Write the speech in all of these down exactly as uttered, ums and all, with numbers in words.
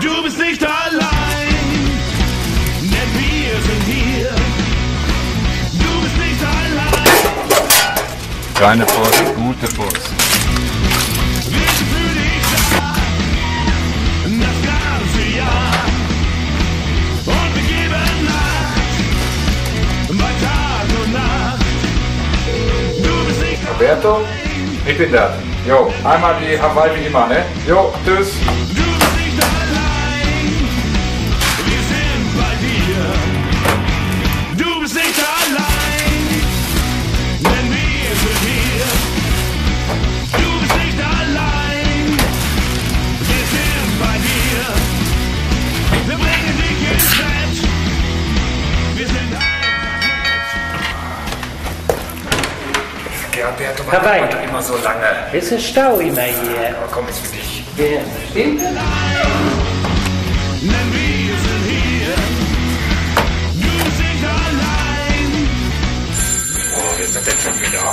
Du bist nicht allein, denn wir sind hier. Du bist nicht allein. Keine Post, gute Post. Wir sind für dich da, das ganze Jahr. Und wir geben Nacht, bei Tag und Nacht. Du bist nicht allein. Roberto, ich bin da. Jo, einmal die Hawaii wie immer, ne? Jo, tschüss. Du bist nicht allein, wir sind bei dir. Du bist nicht allein, denn wir sind hier. Du bist nicht allein, wir sind bei dir. Wir bringen dich ins Bett, wir sind Gerberto, Herr Wein. warum immer so lange? Es ist Stau immer hier. Aber komm, ist für dich. Ja, stimmt. denn wir sind hier. Du bist nicht allein. Oh, wer ist das denn schon wieder?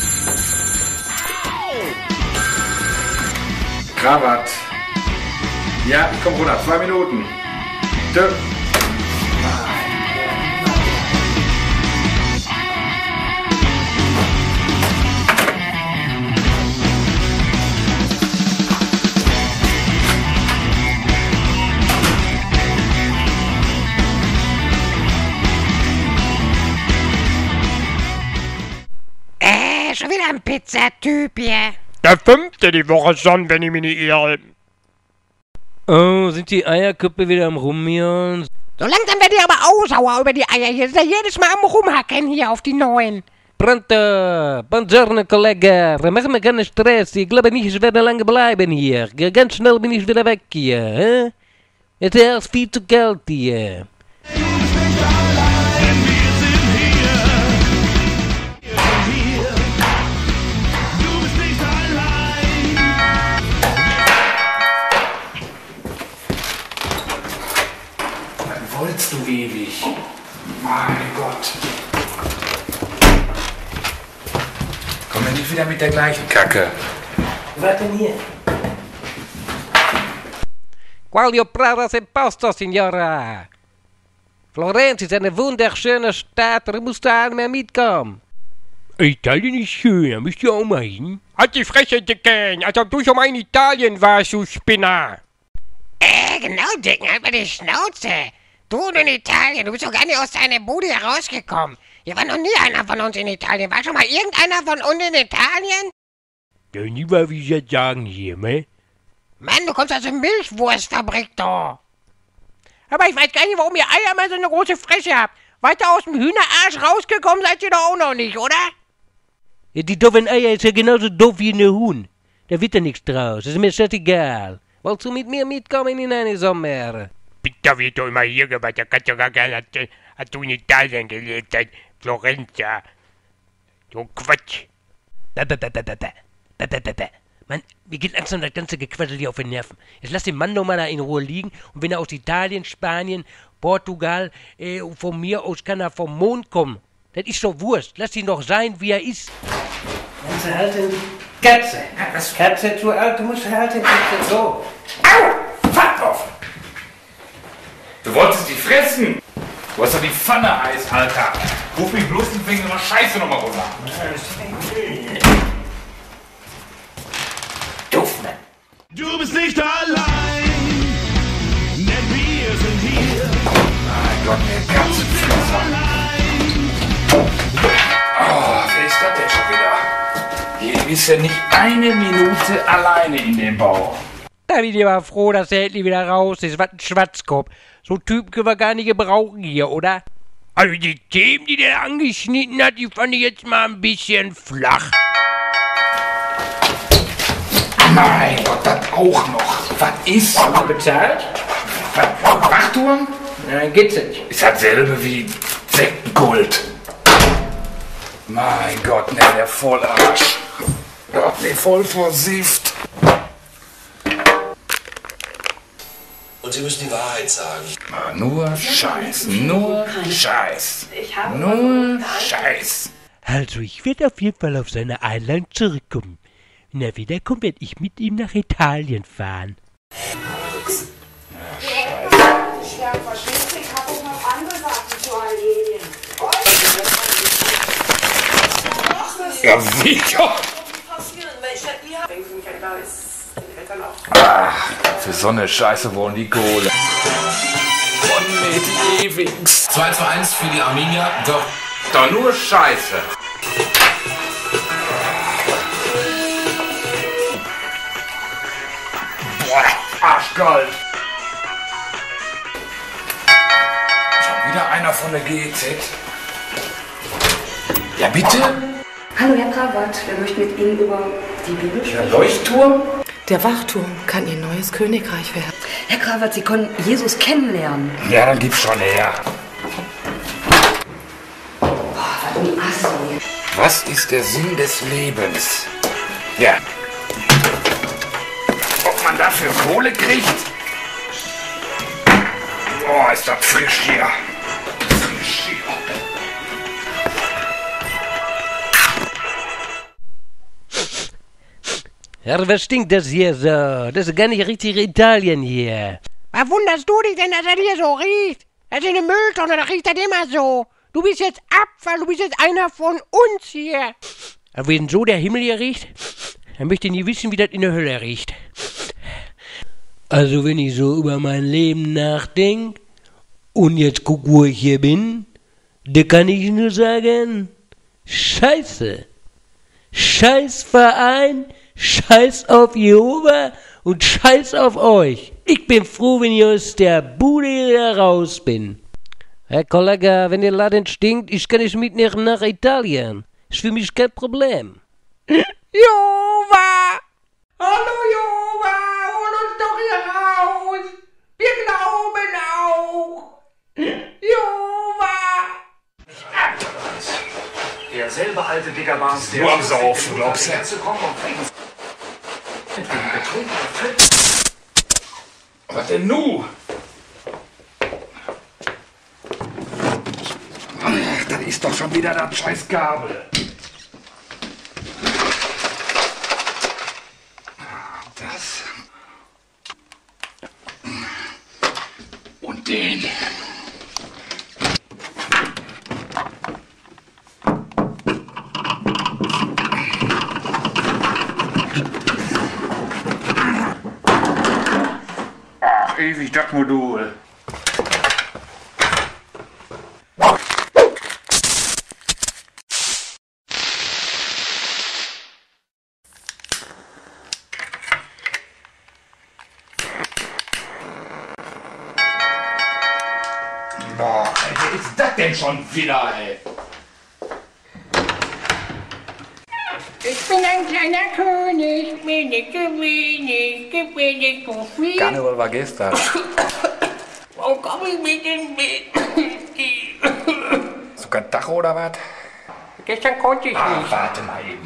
Krawatt. Ja, ich komm runter. Zwei Minuten. Tschö. Äh, schon wieder ein Pizzatyp hier. Der fünfte die Woche schon, wenn ich mich nicht irre. Oh, sind die Eierköpfe wieder am Rummieren? So langsam werde ich aber auch sauer über die Eier hier. Ist ja jedes Mal am Rumhacken hier auf die neuen. Pronto, buongiorno Kollege, mach mir keinen Stress, ich glaube nicht, ich werde lange bleiben hier. Ganz schnell bin ich wieder weg hier, hä? Es ist viel zu kalt hier. Denn wir sind hier. Wir sind hier. Du bist nicht allein. Was wolltest du ewig? Mein Gott. Komm ja nicht wieder mit der gleichen Kacke. Was denn hier? Quaglio Prada se posto, Signora. Florenz ist eine wunderschöne Stadt, da musst du einmal mitkommen. Italien ist schön, da müsst ihr auch mal hin. Halt die Fresse, Dicken, als ob du schon mal in Italien warst, du Spinner. Äh, genau, Dicken, halt mal die Schnauze. Du in Italien, du bist doch gar nicht aus deiner Bude herausgekommen. Hier war noch nie einer von uns in Italien. War schon mal irgendeiner von uns in Italien? Ja, nie mal, wie sie das sagen hier, ne? Mann, du kommst aus der Milchwurstfabrik da. Aber ich weiß gar nicht, warum ihr Eier mal so eine große Fresse habt. Weiter aus dem Hühnerarsch rausgekommen seid ihr doch auch noch nicht, oder? Ja, die doofen Eier ist ja genauso doof wie eine Huhn. Da wird ja nichts draus, ist mir scheißegal. Wolltest du mit mir mitkommen in eine Sommer? Bitte wird doch immer hier gemacht, da kannst du gar gerne, als, als du in Italien gelebt hast. Florenz, ja. So Quatsch. Da, da, da, da, da, da, da, da, da, da. Mann, mir geht langsam das ganze Gequassel hier auf den Nerven. Jetzt lass den Mann doch mal da in Ruhe liegen. Und wenn er aus Italien, Spanien, Portugal, äh, von mir aus kann er vom Mond kommen. Das ist doch Wurst. Lass ihn doch sein, wie er ist. Kannst du halten, Katze. Was? Katze, du Alte, musst du halten, Katze, so. Au! Fuck off! Du wolltest die fressen! Du hast doch die Pfanne heiß, Alter! Ruf mich bloß nicht wegen so einer Scheiße nochmal runter! Doof, Mann! Du bist nicht allein, denn wir sind hier. Mein Gott, der ganze Flosser! Oh, wer ist das denn schon wieder? Hier bist ja nicht eine Minute alleine in dem Bau. Da bin ich aber froh, dass er endlich wieder raus ist. Was ein Schwatzkopf. So einen Typ können wir gar nicht gebrauchen hier, oder? Also die Themen, die der angeschnitten hat, die fand ich jetzt mal ein bisschen flach. Mein Gott, das auch noch. Was ist? Hast du bezahlt? Was? Wachturm? Na, geht's nicht. Ist dasselbe wie Sektenkult. Mein Gott, ne, der Vollarsch. Ja, ne, voll versifft. Und Sie müssen die Wahrheit sagen. Ah, nur Scheiß, nur Scheiß. Ich habe Nur Scheiß. Also, ich werde auf jeden Fall auf seine Einladung zurückkommen. Wenn er wiederkommt, werde ich mit ihm nach Italien fahren. Ja, gern verschwitzt. Ich habe auch noch andere Sachen zu erledigen. Ja, wie doch? Ach, für so eine Scheiße wollen die Kohle. Oh nee, die ewigs. zwei zu eins für die Arminia. Doch. Doch nur Scheiße. Boah, arschkalt. Schon wieder einer von der G E Z. Ja, bitte? Hallo Herr Krawat, wir möchten mit Ihnen über die Bibel Der sprechen. Leuchtturm? Der Wachturm kann Ihr neues Königreich werden. Herr Krawat, Sie können Jesus kennenlernen. Ja, dann gib's schon her. Boah, was ein Assi. Was ist der Sinn des Lebens? Ja. Ob man dafür Kohle kriegt? Boah, ist das frisch hier. Frisch hier. Ja, was stinkt das hier so? Das ist gar nicht richtig Italien hier. Was wunderst du dich denn, dass das hier so riecht? Das ist eine Mülltonne, da riecht das immer so. Du bist jetzt Abfall, du bist jetzt einer von uns hier. Aber wenn so der Himmel hier riecht, dann möchte ich nie wissen, wie das in der Hölle riecht. Also wenn ich so über mein Leben nachdenke und jetzt guck, wo ich hier bin, da kann ich nur sagen, Scheiße. Scheiß Verein, Scheiß auf Jehova und Scheiß auf euch. Ich bin froh, wenn ich aus der Bude hier raus bin. Herr Kollege, wenn der Laden stinkt, ich kann nicht mitnehmen nach Italien. Ist für mich kein Problem. Jehova! Hallo Jehova, hol uns doch hier raus. Wir glauben auch. Jehova! Derselbe alte Dicker war's, der... Nur am Saufen, glaubst du? Was denn nu? Ach, das ist doch schon wieder das scheiß Gabel. Das. Und den. Ach, ewig das Modul. Boah, ey, wer ist das denn schon wieder, ey? Ich bin ein kleiner König, bin nicht zu wenig, gib mir nicht so viel. Karneval war gestern. Wo komm ich mit dem mit? So kein Tacho oder was? Gestern konnte ich Ah, nicht. warte mal eben.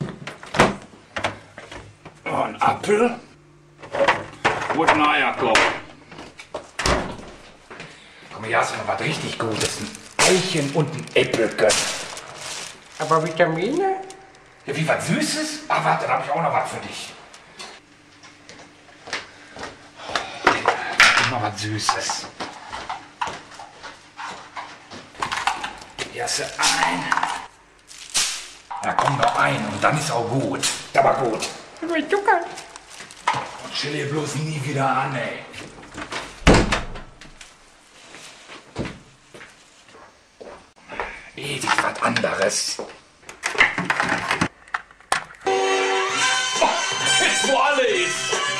Oh, ein Apfel. Und ein Eierkorb. Komm, hier hast du noch was richtig Gutes. Ein Eichen und ein Äpfelchen. Aber Vitamine? Ja, wie was Süßes? Ach, warte, da habe ich auch noch was für dich. Oh, noch was Süßes. Hier hast du ein. Da kommt noch ein und dann ist auch gut. Aber gut. Mit Zucker. Und chill hier bloß nie wieder an, ey. Ewig was anderes. Jetzt wo alle ist.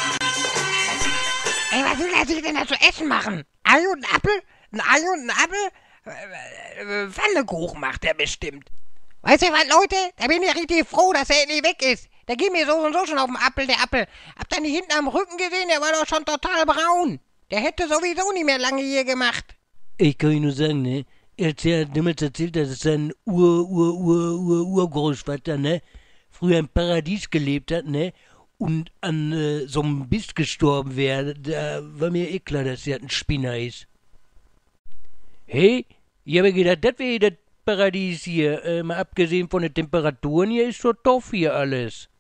Ey, was will er sich denn da zu essen machen? Ei und ein Apfel? Ein Ei und ein Apfel? Äh, äh, Pfannekuchen macht er bestimmt. Weißt du was, Leute? Da bin ich richtig froh, dass er endlich weg ist. Der geht mir so und so schon auf den Apfel, der Apfel. Habt ihr nicht hinten am Rücken gesehen? Der war doch schon total braun. Der hätte sowieso nicht mehr lange hier gemacht. Ich kann Ihnen nur sagen, ne? Er hat ja damals erzählt, dass es sein Ur-Ur-Ur-Ur-Urgroßvater, ne? Früher im Paradies gelebt hat, ne? Und an äh, so einem Biss gestorben wäre. Da war mir eh klar, dass er ein Spinner ist. Hey, ich habe gedacht, das wäre das Paradies hier. Äh, mal abgesehen von den Temperaturen hier ist so doof hier alles.